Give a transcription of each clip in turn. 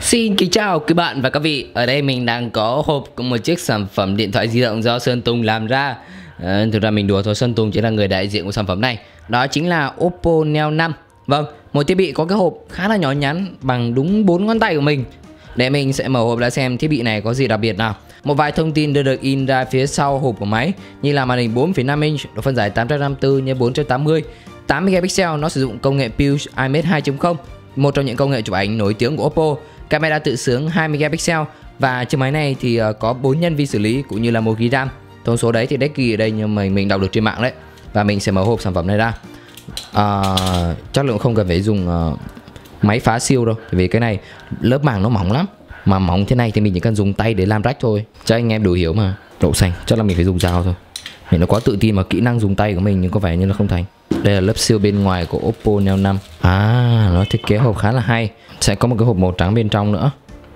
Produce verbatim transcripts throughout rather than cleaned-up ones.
Xin kính chào các bạn và các vị. Ở đây mình đang có hộp của một chiếc sản phẩm điện thoại di động do Sơn Tùng làm ra. à, Thực ra mình đùa thôi, Sơn Tùng chỉ là người đại diện của sản phẩm này. Đó chính là Oppo Neo năm. Vâng, một thiết bị có cái hộp khá là nhỏ nhắn bằng đúng bốn ngón tay của mình. Để mình sẽ mở hộp ra xem thiết bị này có gì đặc biệt nào. Một vài thông tin đưa được in ra phía sau hộp của máy, như là màn hình bốn phẩy năm inch, độ phân giải tám trăm năm mươi tư nhân bốn trăm tám mươi, tám megapixel. Nó sử dụng công nghệ Pulse IMX hai chấm không, một trong những công nghệ chụp ảnh nổi tiếng của Oppo. Camera tự sướng hai megapixel và chiếc máy này thì có bốn nhân vi xử lý cũng như là một gi bi ram. Thông số đấy thì đếch ghi ở đây nhưng mà mình đọc được trên mạng đấy. Và mình sẽ mở hộp sản phẩm này ra. à, Chắc là cũng không cần phải dùng uh, máy phá siêu đâu, vì cái này lớp màng nó mỏng lắm. Mà mỏng thế này thì mình chỉ cần dùng tay để làm rách thôi. Chắc anh em đủ hiểu mà. Đậu xanh, chắc là mình phải dùng dao thôi. Mình nó quá tự tin vào kỹ năng dùng tay của mình nhưng có vẻ như là không thành. Đây là lớp siêu bên ngoài của Oppo Neo năm. À, nó thiết kế hộp khá là hay. Sẽ có một cái hộp màu trắng bên trong nữa.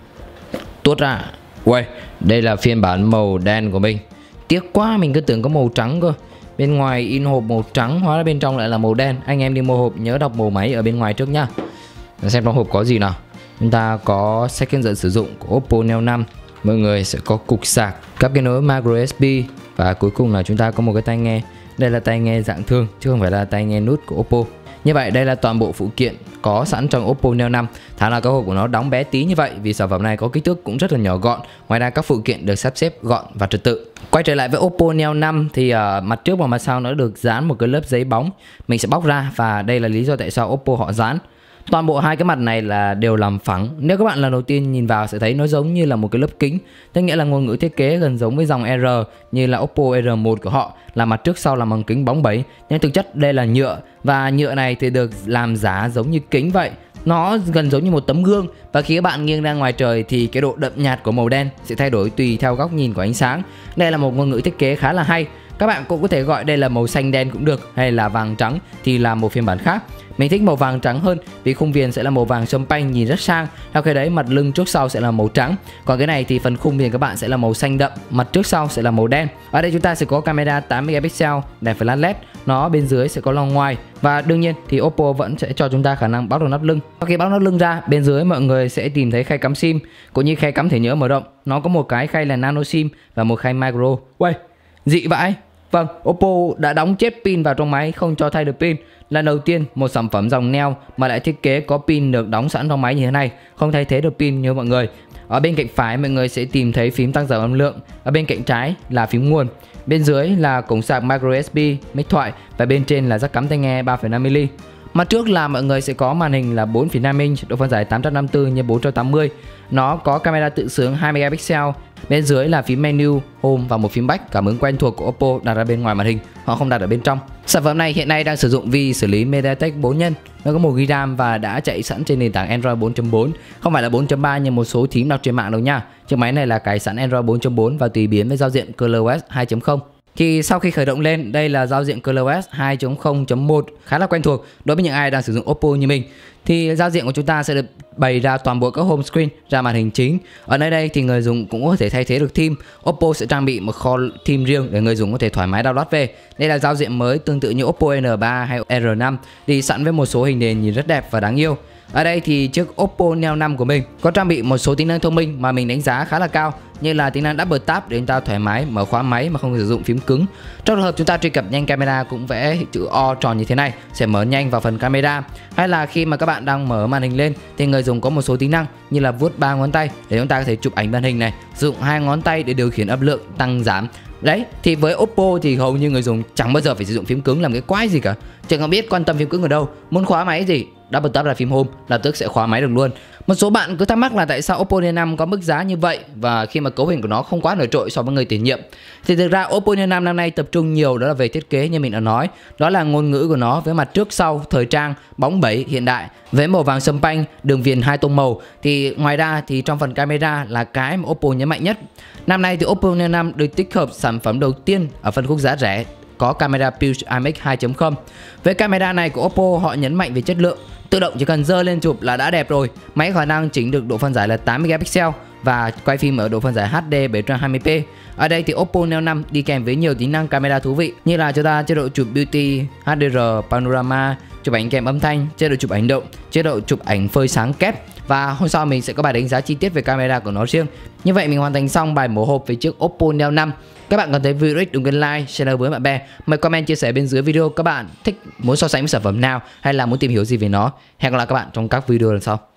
Tuốt ra. Uầy, đây là phiên bản màu đen của mình. Tiếc quá, mình cứ tưởng có màu trắng cơ. Bên ngoài in hộp màu trắng, hóa ra bên trong lại là màu đen. Anh em đi mua hộp nhớ đọc màu máy ở bên ngoài trước nhá. Xem trong hộp có gì nào. Chúng ta có sách hướng dẫn sử dụng của Oppo Neo năm. Mọi người sẽ có cục sạc, các cái nối micro ét bê. Và cuối cùng là chúng ta có một cái tai nghe. Đây là tai nghe dạng thương chứ không phải là tai nghe nút của Oppo. Như vậy đây là toàn bộ phụ kiện có sẵn trong Oppo Neo năm. Thà là cái hộp của nó đóng bé tí như vậy vì sản phẩm này có kích thước cũng rất là nhỏ gọn. Ngoài ra các phụ kiện được sắp xếp gọn và trật tự. Quay trở lại với Oppo Neo năm thì uh, mặt trước và mặt sau nó được dán một cái lớp giấy bóng. Mình sẽ bóc ra và đây là lý do tại sao Oppo họ dán. Toàn bộ hai cái mặt này là đều làm phẳng. Nếu các bạn lần đầu tiên nhìn vào sẽ thấy nó giống như là một cái lớp kính. Tức nghĩa là ngôn ngữ thiết kế gần giống với dòng R như là Oppo R một của họ, là mặt trước sau làm bằng kính bóng bẩy. Nhưng thực chất đây là nhựa. Và nhựa này thì được làm giá giống như kính vậy. Nó gần giống như một tấm gương. Và khi các bạn nghiêng ra ngoài trời thì cái độ đậm nhạt của màu đen sẽ thay đổi tùy theo góc nhìn của ánh sáng. Đây là một ngôn ngữ thiết kế khá là hay. Các bạn cũng có thể gọi đây là màu xanh đen cũng được, hay là vàng trắng thì là một phiên bản khác. Mình thích màu vàng trắng hơn vì khung viền sẽ là màu vàng champagne nhìn rất sang. Theo cái đấy mặt lưng trước sau sẽ là màu trắng. Còn cái này thì phần khung viền các bạn sẽ là màu xanh đậm, mặt trước sau sẽ là màu đen. Ở đây chúng ta sẽ có camera tám megapixel, đèn flash led, nó bên dưới sẽ có logo ngoài. Và đương nhiên thì Oppo vẫn sẽ cho chúng ta khả năng bóc được nắp lưng. Sau khi bóc nắp lưng ra, bên dưới mọi người sẽ tìm thấy khay cắm sim cũng như khay cắm thẻ nhớ mở rộng. Nó có một cái khay là nano sim và một khay micro. Uầy, dị vãi. Vâng, Oppo đã đóng chết pin vào trong máy, không cho thay được pin. Lần đầu tiên một sản phẩm dòng Neo mà lại thiết kế có pin được đóng sẵn trong máy như thế này, không thay thế được pin như mọi người. Ở bên cạnh phải mọi người sẽ tìm thấy phím tăng giảm âm lượng, ở bên cạnh trái là phím nguồn, bên dưới là cổng sạc micro ét bê, mic thoại và bên trên là jack cắm tai nghe ba phẩy năm mi li mét. Mặt trước là mọi người sẽ có màn hình là bốn phẩy năm inch, độ phân giải tám trăm năm mươi tư nhân bốn trăm tám mươi. Nó có camera tự sướng hai megapixel. Bên dưới là phím menu, home và một phím back cảm ứng quen thuộc của Oppo đặt ra bên ngoài màn hình, họ không đặt ở bên trong. Sản phẩm này hiện nay đang sử dụng vi xử lý MediaTek bốn nhân. Nó có một gi bi ram và đã chạy sẵn trên nền tảng Android bốn chấm bốn, không phải là bốn chấm ba như một số thím đọc trên mạng đâu nha. Chiếc máy này là cài sẵn Android bốn chấm bốn và tùy biến với giao diện ColorOS hai chấm không. Thì sau khi khởi động lên, đây là giao diện ColorOS hai chấm không chấm một, khá là quen thuộc đối với những ai đang sử dụng Oppo như mình. Thì giao diện của chúng ta sẽ được bày ra toàn bộ các home screen ra màn hình chính. Ở nơi đây thì người dùng cũng có thể thay thế được theme. Oppo sẽ trang bị một kho theme riêng để người dùng có thể thoải mái download về. Đây là giao diện mới tương tự như Oppo N ba hay R năm, đi sẵn với một số hình nền nhìn rất đẹp và đáng yêu. Ở đây thì chiếc Oppo Neo năm của mình có trang bị một số tính năng thông minh mà mình đánh giá khá là cao, như là tính năng Double Tap để chúng ta thoải mái mở khóa máy mà không sử dụng phím cứng. Trong trường hợp chúng ta truy cập nhanh camera cũng vẽ chữ O tròn như thế này sẽ mở nhanh vào phần camera. Hay là khi mà các bạn đang mở màn hình lên thì người dùng có một số tính năng như là vuốt ba ngón tay để chúng ta có thể chụp ảnh màn hình này, sử dụng hai ngón tay để điều khiển âm lượng tăng giảm. Đấy, thì với Oppo thì hầu như người dùng chẳng bao giờ phải sử dụng phím cứng làm cái quái gì cả. Chẳng không biết quan tâm phím cứng ở đâu, muốn khóa máy gì, double tap là phím home, lập tức sẽ khóa máy được luôn. Một số bạn cứ thắc mắc là tại sao Oppo Neo năm có mức giá như vậy và khi mà cấu hình của nó không quá nổi trội so với người tiền nhiệm. Thì thực ra Oppo Neo năm năm nay tập trung nhiều đó là về thiết kế như mình đã nói. Đó là ngôn ngữ của nó với mặt trước sau, thời trang, bóng bẩy, hiện đại. Với màu vàng champagne, đường viền hai tông màu. Thì ngoài ra thì trong phần camera là cái mà Oppo nhấn mạnh nhất. Năm nay thì Oppo Neo năm được tích hợp sản phẩm đầu tiên ở phân khúc giá rẻ, có camera Pulse IMX hai chấm không. Với camera này của Oppo họ nhấn mạnh về chất lượng. Tự động chỉ cần giơ lên chụp là đã đẹp rồi. Máy khả năng chỉnh được độ phân giải là tám megapixel và quay phim ở độ phân giải H D bảy trăm hai mươi p. Ở đây thì Oppo Neo năm đi kèm với nhiều tính năng camera thú vị như là cho ta chế độ chụp Beauty, H D R, Panorama, chụp ảnh kèm âm thanh, chế độ chụp ảnh động, chế độ chụp ảnh phơi sáng kép. Và hôm sau mình sẽ có bài đánh giá chi tiết về camera của nó riêng. Như vậy mình hoàn thành xong bài mổ hộp về chiếc Oppo Neo năm. Các bạn còn thấy video ích đừng quên like, share với bạn bè. Mời comment chia sẻ bên dưới video các bạn thích muốn so sánh với sản phẩm nào hay là muốn tìm hiểu gì về nó. Hẹn gặp lại các bạn trong các video lần sau.